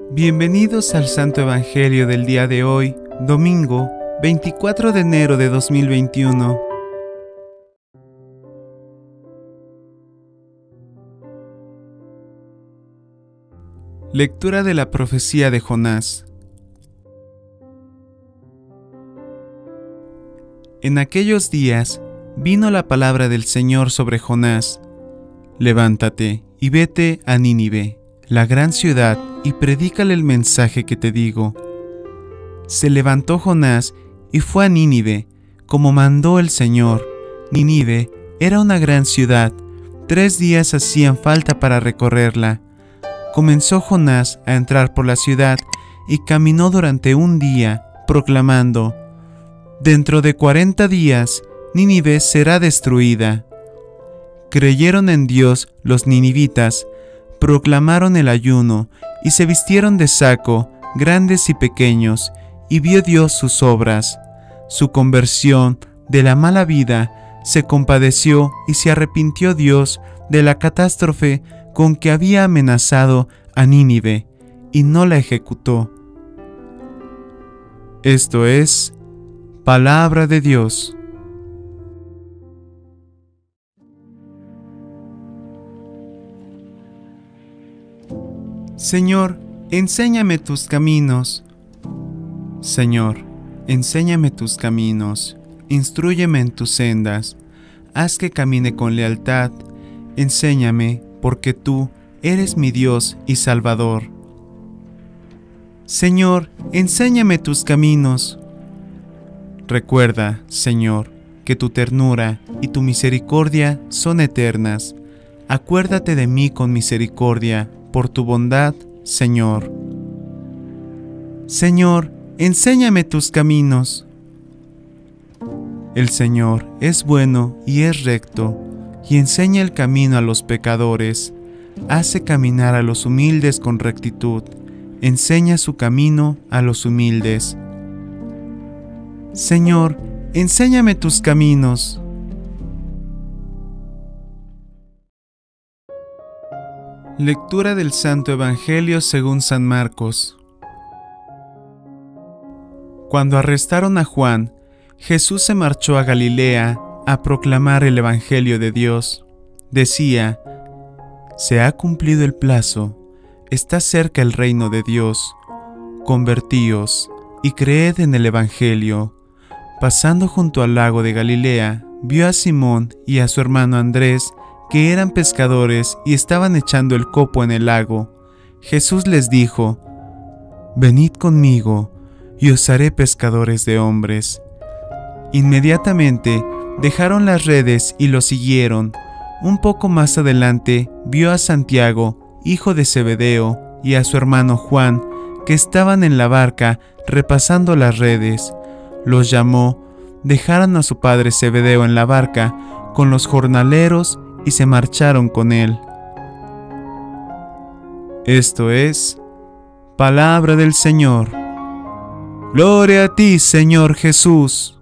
Bienvenidos al Santo Evangelio del día de hoy, domingo 24 de enero de 2021. Lectura de la profecía de Jonás. En aquellos días vino la palabra del Señor sobre Jonás. Levántate y vete a Nínive, la gran ciudad, y predícale el mensaje que te digo. Se levantó Jonás y fue a Nínive, como mandó el Señor. Nínive era una gran ciudad, 3 días hacían falta para recorrerla. Comenzó Jonás a entrar por la ciudad y caminó durante un día, proclamando: Dentro de 40 días, Nínive será destruida. Creyeron en Dios los ninivitas, proclamaron el ayuno y se vistieron de saco, grandes y pequeños, y vio Dios sus obras. Su conversión de la mala vida se compadeció y se arrepintió Dios de la catástrofe con que había amenazado a Nínive, y no la ejecutó. Esto es palabra de Dios. Señor, enséñame tus caminos. Señor, enséñame tus caminos, instrúyeme en tus sendas, haz que camine con lealtad, enséñame, porque tú eres mi Dios y Salvador. Señor, enséñame tus caminos. Recuerda, Señor, que tu ternura y tu misericordia son eternas. Acuérdate de mí con misericordia, por tu bondad, Señor. Señor, enséñame tus caminos. El Señor es bueno y es recto, y enseña el camino a los pecadores. Hace caminar a los humildes con rectitud, enseña su camino a los humildes. Señor, enséñame tus caminos. Lectura del Santo Evangelio según San Marcos. Cuando arrestaron a Juan, Jesús se marchó a Galilea a proclamar el Evangelio de Dios. Decía: Se ha cumplido el plazo, está cerca el reino de Dios. Convertíos y creed en el Evangelio. Pasando junto al lago de Galilea, vio a Simón y a su hermano Andrés, que eran pescadores y estaban echando el copo en el lago. Jesús les dijo: Venid conmigo, y os haré pescadores de hombres. Inmediatamente dejaron las redes y lo siguieron. Un poco más adelante vio a Santiago, hijo de Zebedeo, y a su hermano Juan, que estaban en la barca repasando las redes. Los llamó, dejaron a su padre Zebedeo en la barca con los jornaleros y se marcharon con él. Esto es palabra del Señor. Gloria a ti, Señor Jesús.